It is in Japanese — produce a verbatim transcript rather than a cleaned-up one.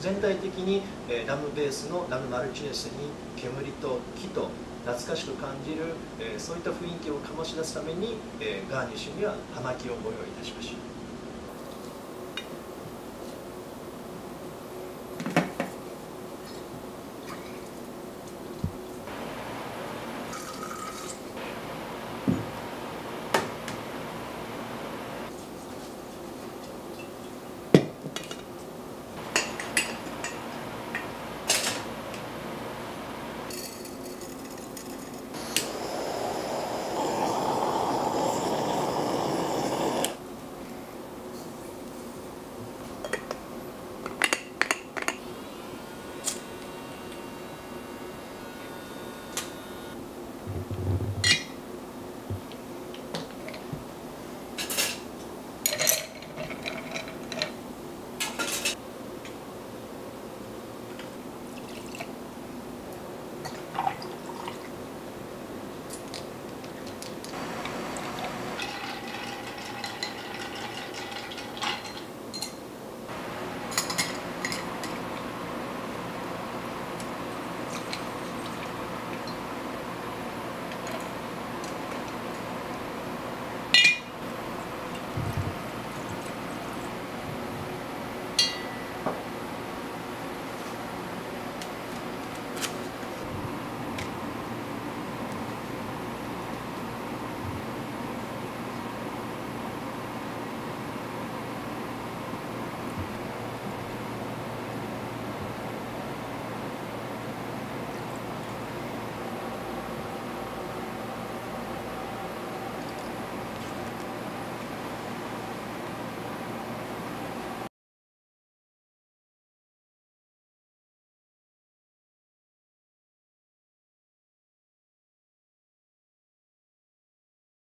全体的に、えー、ラムベースのラムマルチネスに煙と木と懐かしく感じる、えー、そういった雰囲気を醸し出すために、えー、ガーニッシュには葉巻をご用意いたしました。